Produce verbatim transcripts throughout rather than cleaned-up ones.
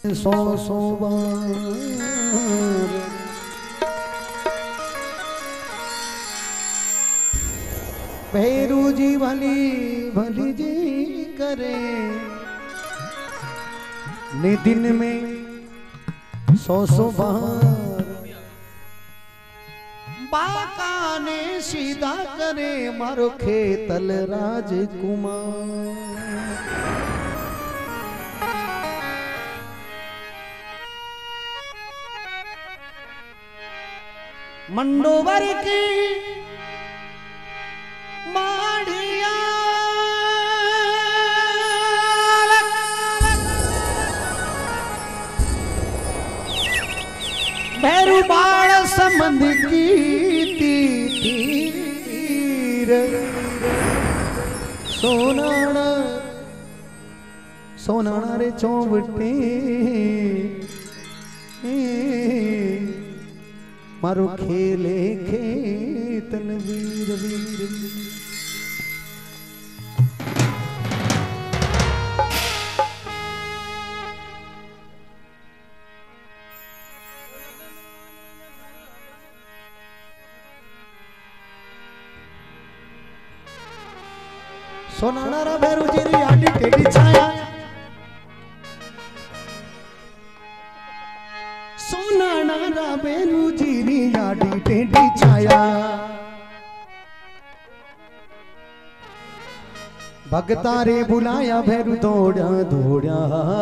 सौ सौ बार भैरू जी भली भली जी करे ने दिन में सौ सौ बार बाका ने सीधा करे मारो खेतल राजकुमार मंडोवर की माड़िया भैरू बाल संबंध की तीर सोनाना सोनाना रे चौबटे मारो खेले खेतन वीर वीर सोनाना रा भैरू जी री आडी टेढ़ी छाया सोनाना रा भैरू जी री आडी टेढ़ी छाया भगता रे बुलाया भैरू दौड़ा दौड़ा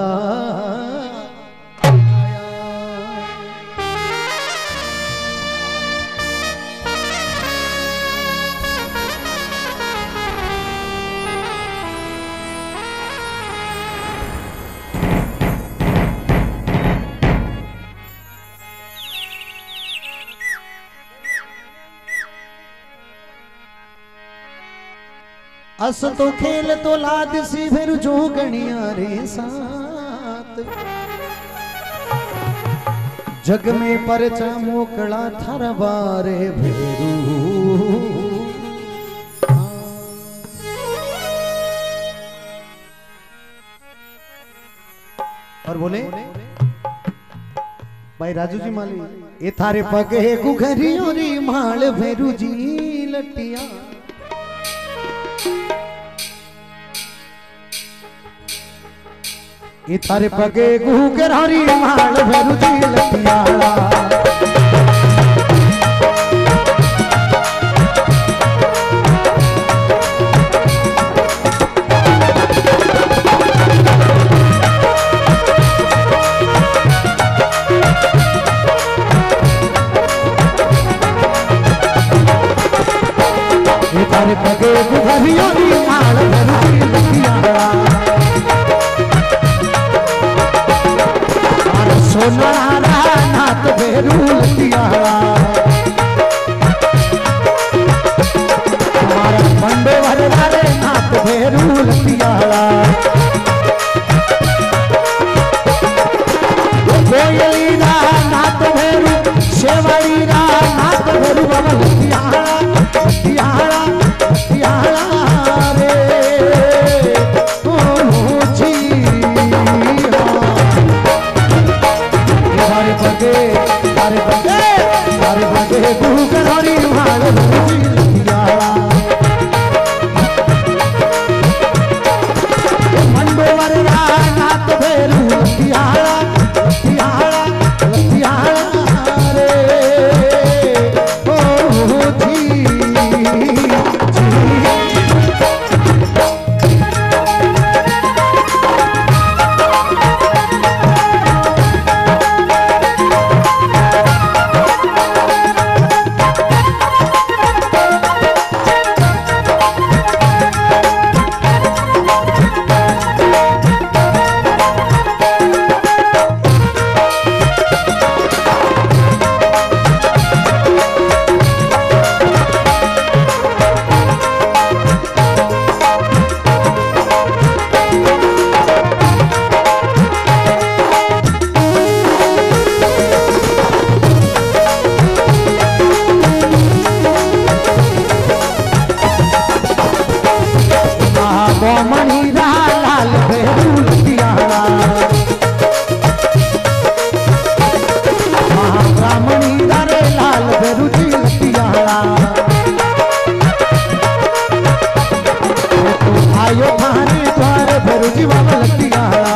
अस तो खेल तो लाद सी फिर जो गणिया रे साथ जग में परचा मोकला थर बारे भेरू और बोले भाई राजू जी माली ए थारे पगे गुघरियो री माल भेरू जी लटिया ये थारे पगे गुगर हरी माल भैरू जी लटियाला ये थारे पगे गुघरियो री माल भैरू जी लटियाला सोनारा नाथ भैरू लटियाला हमारा पंडे भरे वाले नाथ भैरू लटियाला कोयली रा नाथ भैरू शेवड़ी रा नाथ भैरू बाबा लटियाला लटियाला लटियाला रे ओ जी बगे तारे बगे तारे बगे गुगर हरी माल भैरू जी लटियाला आयो थाने द्वार भैरू जी बाबा लतियाला।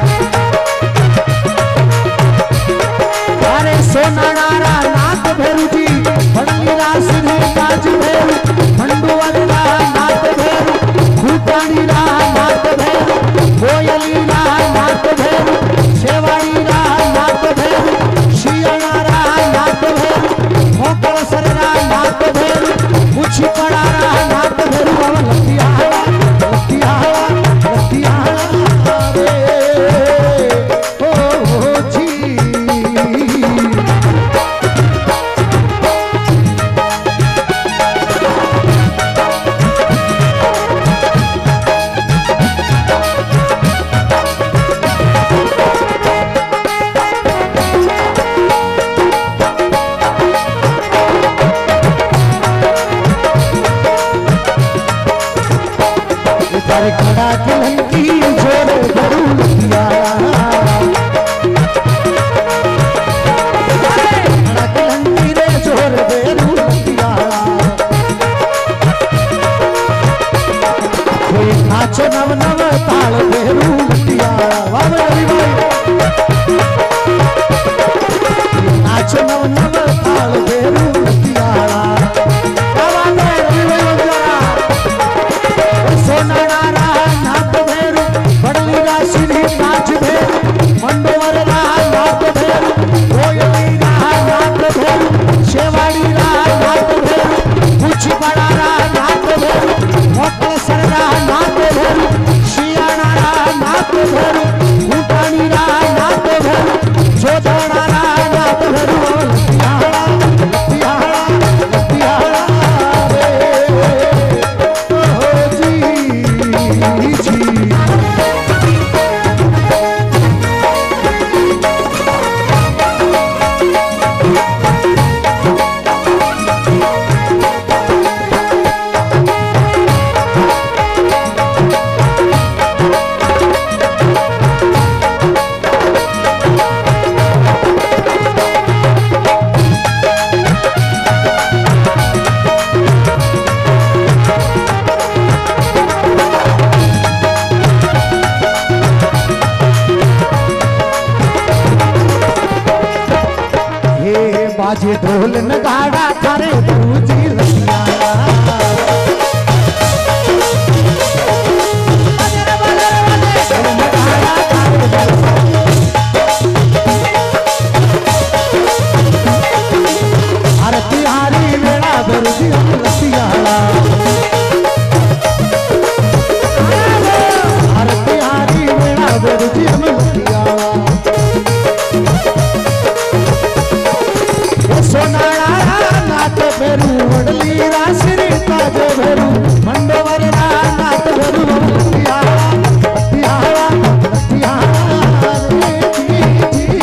अरे सोनारा नाथ भैरू जी बड़ली रास ने काज भैरू मंडुवला नाथ भैरू भूतानी रा नाथ भैरू कोयली रा नाथ भैरू शेवाड़ी रा नाथ भैरू शियाणा रा नाथ भैरू मोकल सर रा नाथ भैरू मुछी पड़ा रा नाथ भैरू बाबा लतियाला लतियाला लतियाला रे ओ जी। खड़ा कलंकी जोर भरू लतियाला। खड़ा कलंकी रे जोर भरू लतियाला। कोई नाचो नव नव ताल भरू लतियाला। वाह भाई नाचो नव नव ताल भरू लतियाला। सोनारा नाथ भैरू बड़ली राशि नाच भैरू मंडोवर नाथ भैरू कोयली नाथ भैरू शेवाड़ी नाथ भैरू कुछ बड़ा नाथ भैरू मोकल सर नाथ भैरू शियाणा नाथ भैरू भूटानी नाथ भैरू जोधड़ा नाथ भैरू लतियाला लतियाला लतियाला रे ओ जी जी। बाजे ढोल नगाड़ा थारे भैरूजी लतियाला। आरती हारी वेड़ा भैरूजी लतियाला। आरती हारी वेड़ा भैरूजी लतियाला। सोनारा नाथ भैरू बड़ली राशि ताज भैरू मंडोवर नाथ भैरू लतियाला लतियाला लतियाला रे जी जी।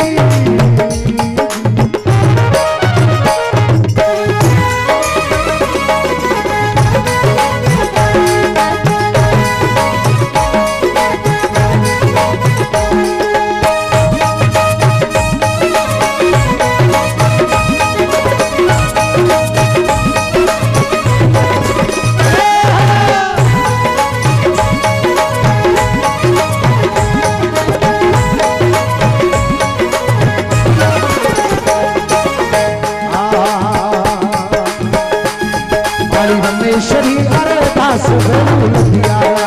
रमेश्वरी अरदास भैरू लतियाला।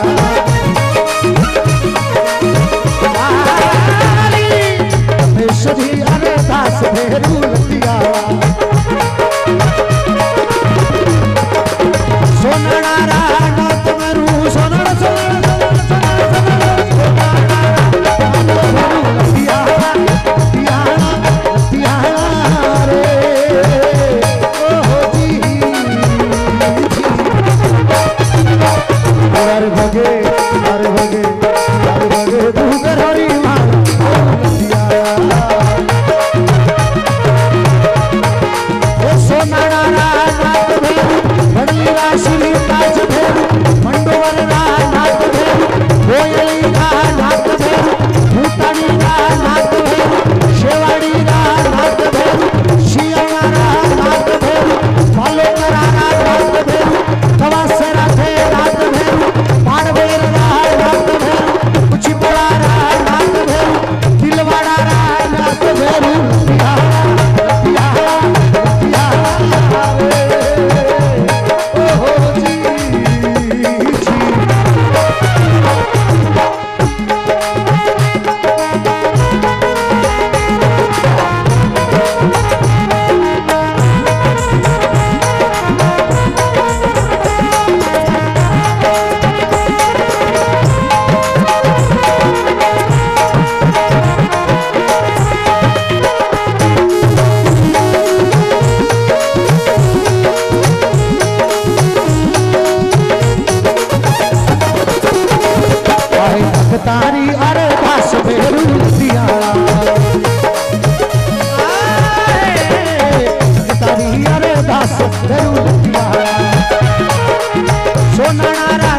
रमेश्वरी अरदास भैरू लतियाला। सोनारा नाथ भैरू सोनारा सोनारा लतियाला लतियाला लतियाला रे ओ जी। हर भगे हर भगे हर भगे तू करहरी मां लतियाला। ओ सोनारा नाथ भैरू बड़ली राशि ताज भैरू मंडोवर नाथ भैरू कोयली नाथ भैरू भूतानी नाथ भैरू शेवाड़ी नाथ भैरू शियाणा नाथ भैरू बालोकरा नाथ भैरू तवासेरा नाथ भैरू पाड़वेर तारी अरदास भेरू दियाला तारी अरदास भेरू दियाला सोनारा